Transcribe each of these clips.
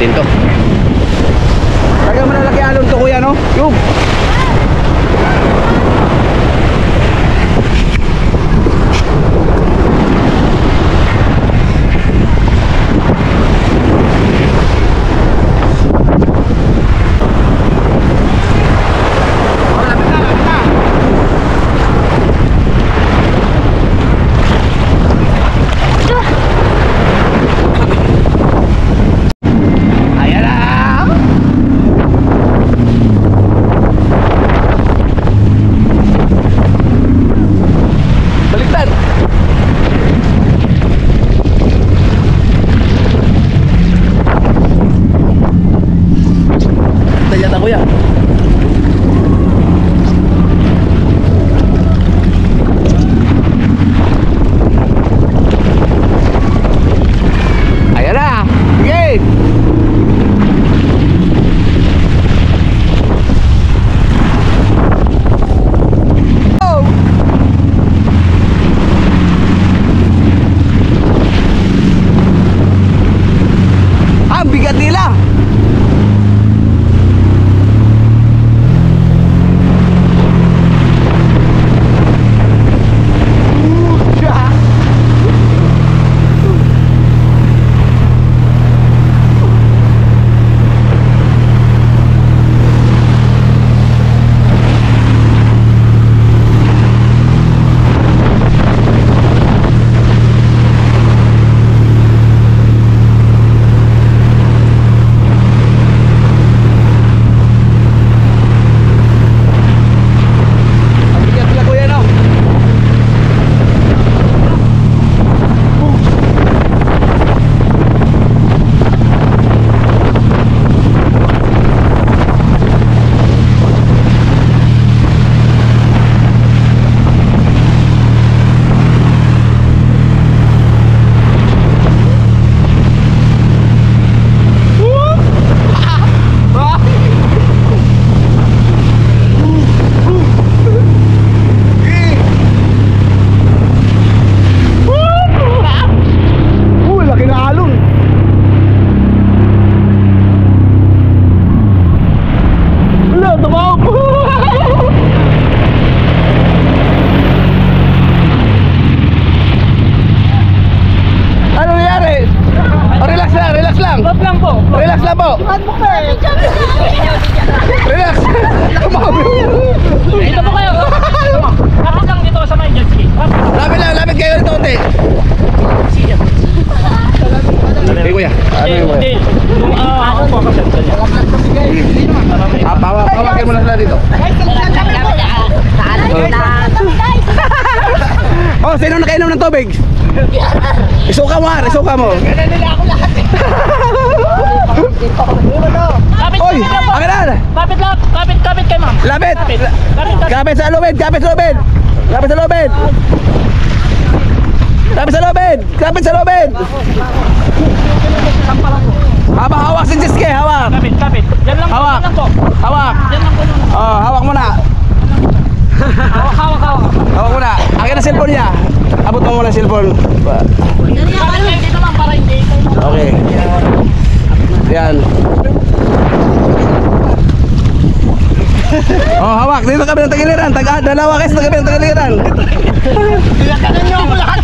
natin to. Kaya malalaki alon to kuya, no? Yung kuya. Ayan na. Sige. Oh. Ang bigat nila. Relax. Dito po kayo. Kapit lang dito sa may jet ski. Lapit kayo dito konti. Hey kuya. Ano yung kuya? Ako po kasi. Pawakin mo na sila dito. Oh, sino nakainom ng tubig? Isuka mo. Ganun nila ako lahat. Oy, akin na. Kapit kay ma'am. Lapit sa lubid. Hawak si Jiske, hawak. Kapit. Yan lang po. Hawak. Yan lang po. Oh, hawak mo na. Hawak. Hawak mo na. Akin na cellphone niya. Abot mo muna cellphone. Dito lang para hindi. Okay. Yan. Oh, hawak. Dito kami ng Tagiliran. Dalawa kayo sa kami ng Tagiliran. Iyakan niyo ako lahat.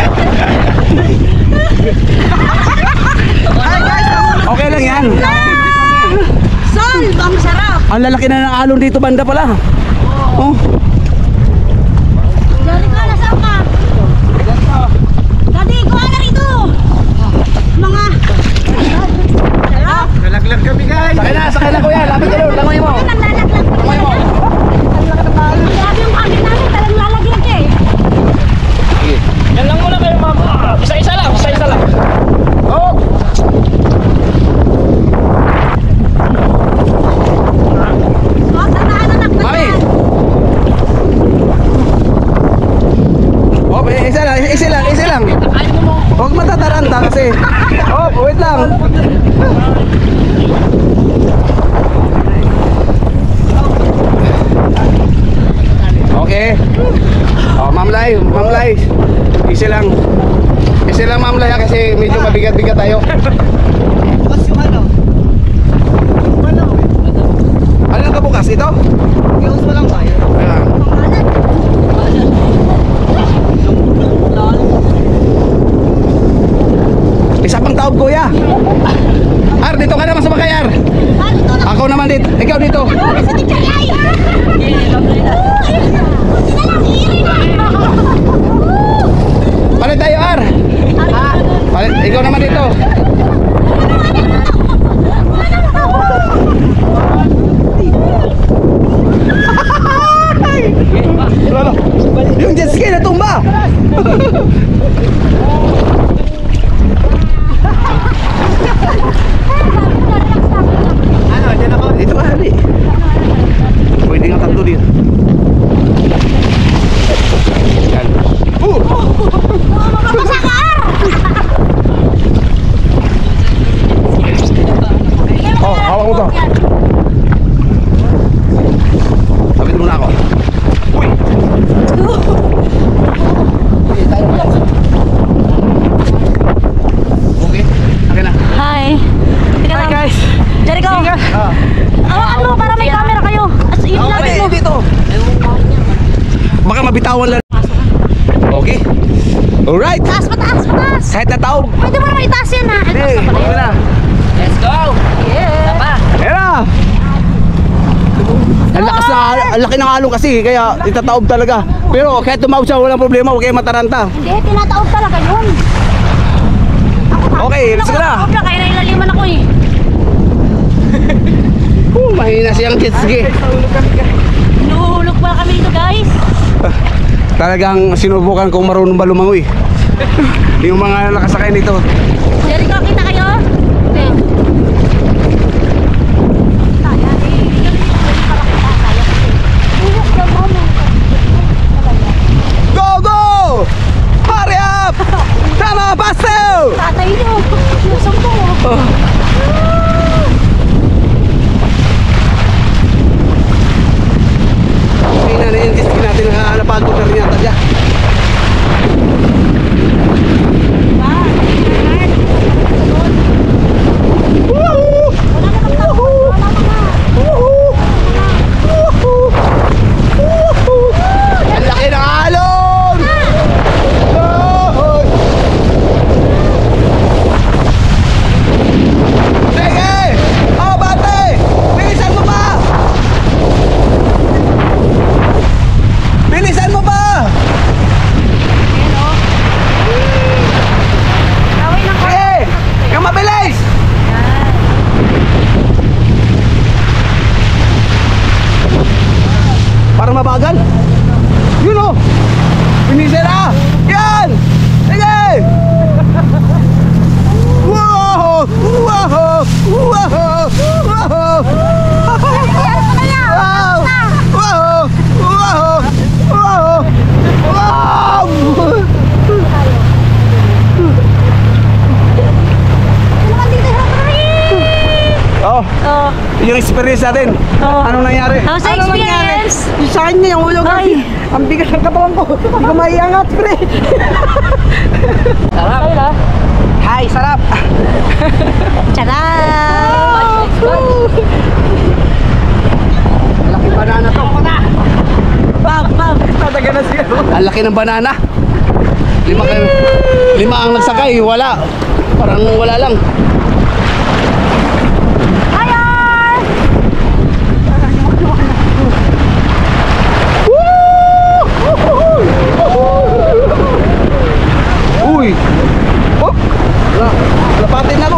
Okay lang yan. Sol, ang sarap. Ang lalaki na ng alon dito banda pala. Oh. Dari ka, nasaan ka? Dati, kuha na rito. Mga... Sarap. Nalaglag kami guys. Sakay na kuya. Lapit ka doon. Langoy mo. Naglalaglag ko talaga. Grabe yung kami namin, talagang lalaglag eh. Yan lang muna kayo ma'am. Isa-isa lang. Oh. Mami. Oh, isa lang. Huwag matataranta kasi. Oh, wait lang. Okay. Oh, Ma'am Lai. Isa lang Ma'am Lai kasi medyo mabigat-bigat tayo. Boss, yung ano? Malakas ito. Yung mo lang ba? Ayan. Isa pang taob, kuya. Ar, dito ka naman sumakay, Ar. Ako naman dito. Ikaw dito. Palit tayo, Ar. Palit. Ikaw naman dito. Yung jet ski na tumba. Ano, dyan ako. Dito ka, hali. Pwede nga tatlo dito. Yan. Oh, hawak mo to. Sabit muna ako. Uy! Okay, okay na. Hi. Teka Hi lang. guys. Jericho. Hawakan mo para may camera kayo. As ilapit mo. Dito. Baka mabitawan lang. Okay. Alright. Taas, pataas, pataas. Kahit na taob. Pwede mo naman itaas yan ha. Hindi, okay na. Let's go! Yeah. Tapa! Ayan na. Ang lakas na, ang laki ng alon kasi, kaya itataob talaga. Pero kahit tumawag siya, walang problema, huwag kayo mataranta. Hindi, tinataob talaga yun. Okay, let's go na. Ako kaya nailaliman ako eh. Mahina siyang jet ski. Inuhulog pa kami dito guys. Talagang sinubukan kong marunong ba lumangoy. Yung mga nakasakay nito. Jericho, kita kayo? Okay. Kaya eh. Go, go! Hurry up! Tama, paso! Tatay nyo. Lusong ko. Mahina na yung jet ski natin, napagod na rin yata dyan. Ang laki ng alon! Sige! Oh, bate! Bilisan mo pa! Bilisan mo pa! Sige! Yung mabilis! Parang mabagal. Yun o! Pinisira! Yan! Sige! Wow! Wow! Wow! Wow! Wow! Wow! Wow! Wow! Wow! Oh, Oh. yung experience natin. Oh. Anong nangyari? How's the experience? Yung sa kanya, yung ulog. Ay. Ang bigat ng katawan ko. Hindi ko maiangat, pre. Sarap! Hi, sarap. Charap! Laki banana to. Bam, bam. Tataga na siya. Ang laki ng banana. Lima ang nagsakay, wala. Parang wala lang. Ayan! Uy! Oh! Lapatin ako.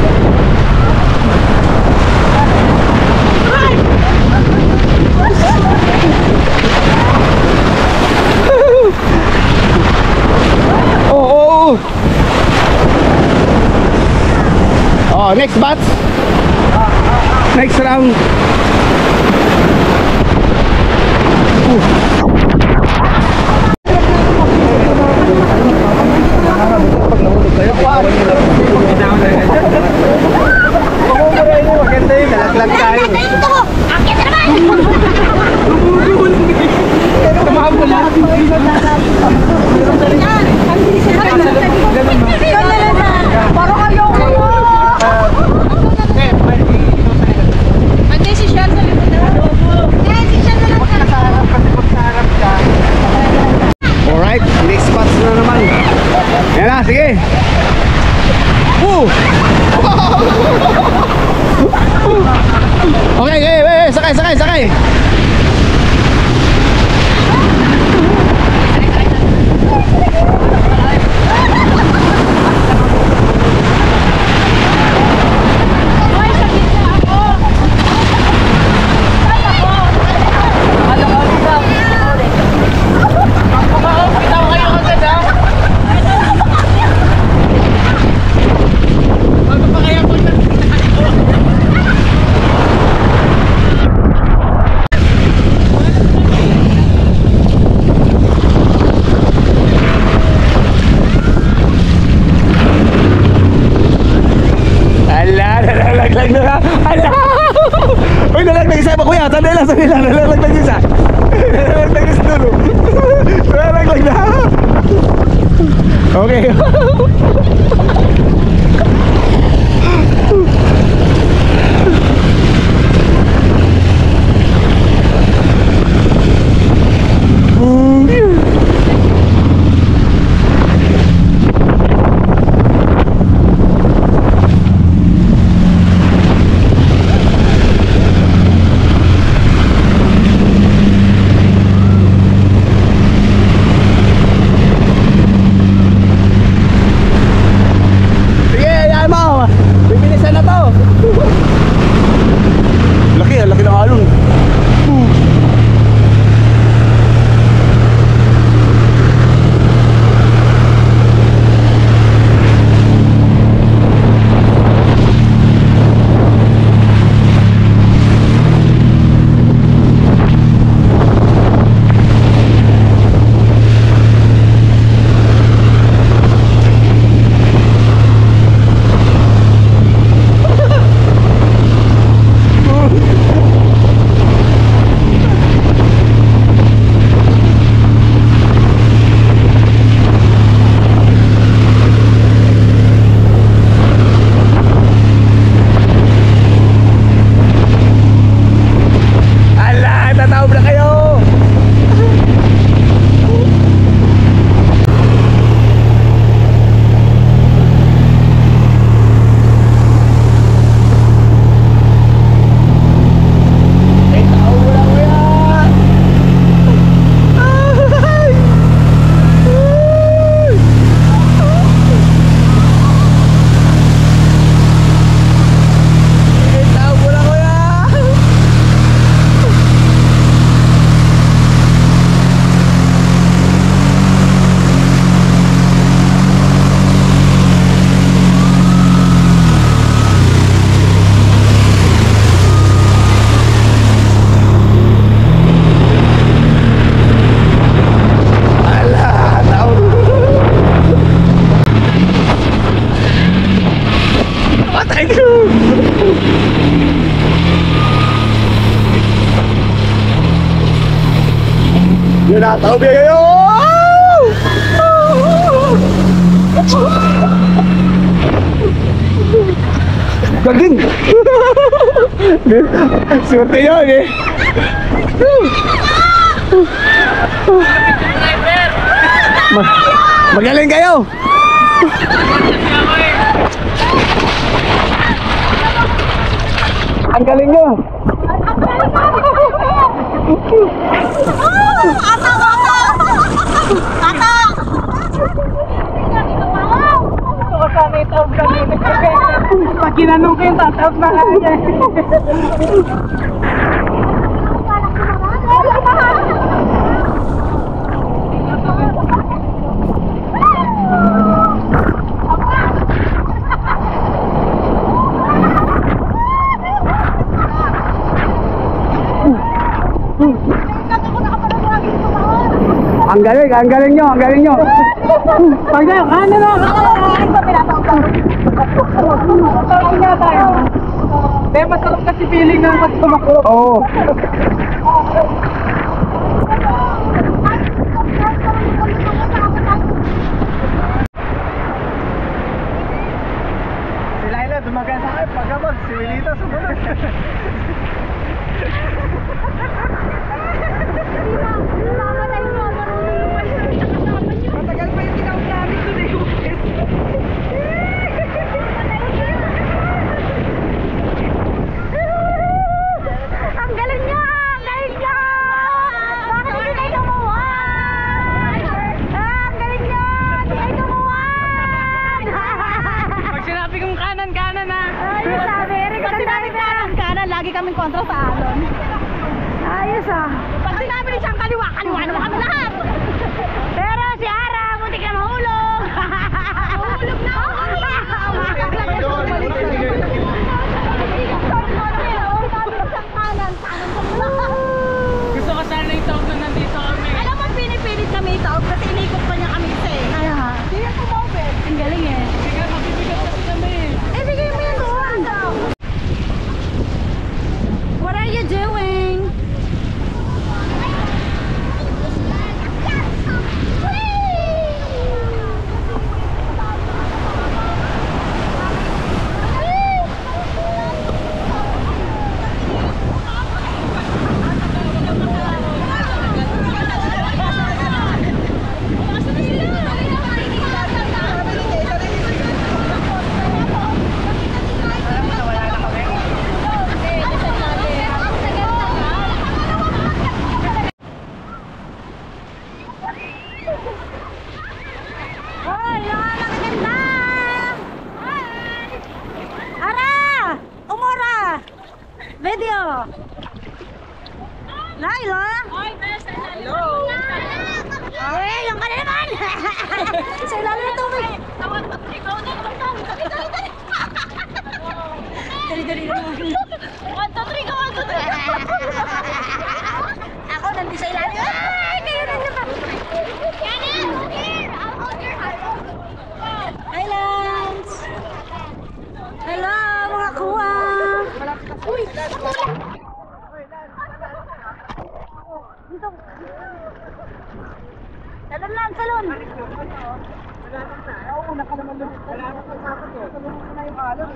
Oh, oh, next batch. Next round. Maganda yun, nalaglag tayo. Ito! Akit na naman! Parang ayaw ko. Antay si Sher. na, sige. Okay, okay, sakay, sakay, sakay. Hoy, sa gitna ako. Saan ako? Bitaw kayo agad ha. Magpapakaya po na. Ala, nalalaglag na. Ala! Uy, nalaglag isa pa kuya. Sandali lang. Nalaglag isa. Nalaglag isa dulo. Nalaglag na. Okay. Sige, hayaan mo. Bibilisan na to. Laki ng alon. Ala, tataob na kayo. Patay ko! Yun na, tao biya kayo! Gaging! Swerte yun eh! Magaling kayo! Ang galing nyo! Pag kinanong ko yung tatap na kanya. Ang galing nyo! Pag na, ano na? Tawag nga tayo. Pero masarap kasi feeling na magsumakot. Oo. Si Laila dumagan sa akin pagkabag, si Wilita sumunod. Matagal pa yung tinawag namin doon eh. Sabi, Eric, kanan, lagi kaming kontra sa alon. Ayos ah. Pag sinabi ni siyang kaliwa, kaliwa naman kami lahat. Pero si Ara, muntik na mahulog. Mahulog na ako. Gusto ko sana yung taog na nandito kami. Alam mo, pinipilit kami itaog kasi inikot pa niya kami isa eh. Kaya ha? Hindi yan kumobel. Ang galing eh. Sige, mabibigat kasi kami. Eh, bigay mo yan doon. What are you doing? Hoy, mga magaganda! Ara! Umura! Video! Laila! Hello! Ay, yung ka na naman! Sa ilalim ng tubig! Dali-dali naman. 1, 2, 3, go! 1, 2, 3! Ako nandito sa ilalim. Ay, kayo rin naman! Hi, Lance! Hello, mga kuwa! Uy! Dito! Salon lang, salon! Una ka naman doon. Wala na pagkakot eh. Salunod na yung alon.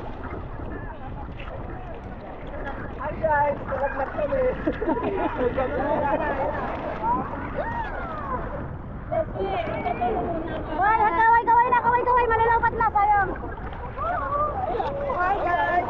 Hi guys! Nalaglag kami. Hoy, kaway na, kaway! Malalapat na, sayang! Hi guys!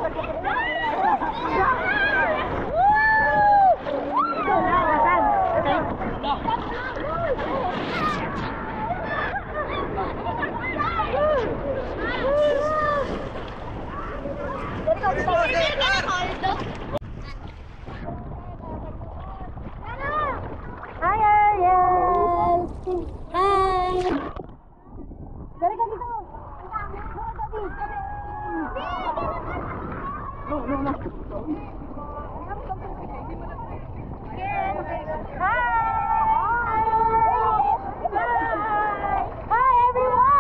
Hi, Ariel! Hi! Dari ka dito! Hi, everyone!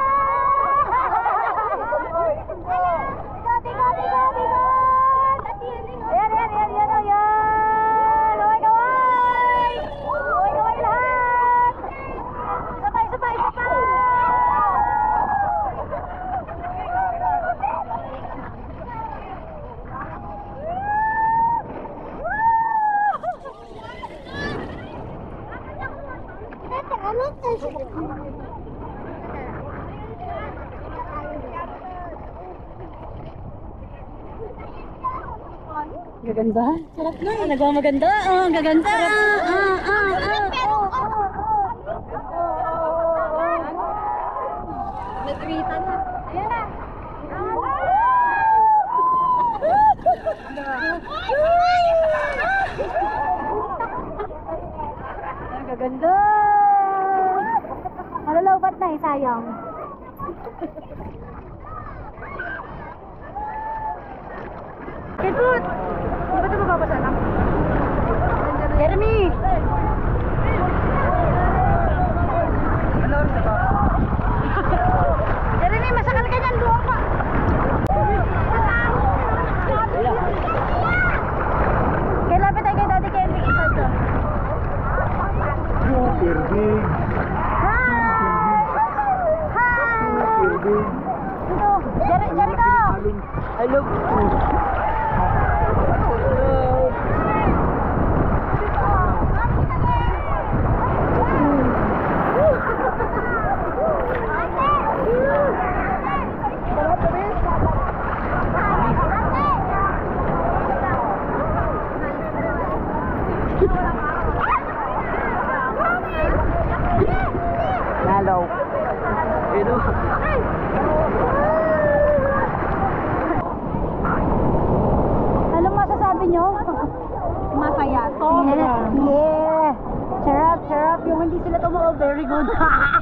Gaganda. Sarap na. Nagmamaganda. Ang gaganda. Nagkrita na. Ayan na. Ang gaganda. Malalabat na eh, sayang. Kiput! Di ba ito mababasa lang? Jeremy! Jeremy, masakal ka dyan, buwang pa! Kailangan tayo kay Daddy Kevin isa dyan. Pirdig! Hi! Hi! Pirdig! Dito! Jericho! Hello! Hello! Hello! very good.